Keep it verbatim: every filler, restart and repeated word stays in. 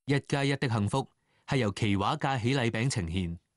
一加一的幸福係由奇畫價喜禮餅呈現。